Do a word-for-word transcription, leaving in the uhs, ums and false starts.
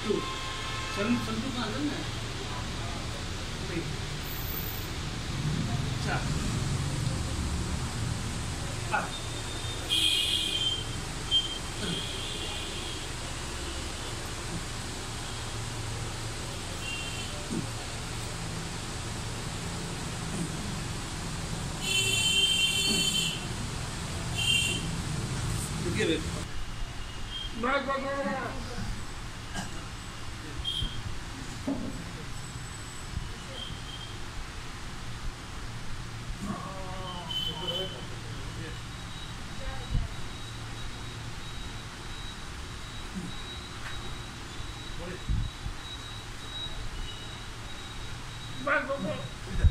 Two. Sun, sun tu kan kan? Three. Four. Five. Give it. Back, go, go.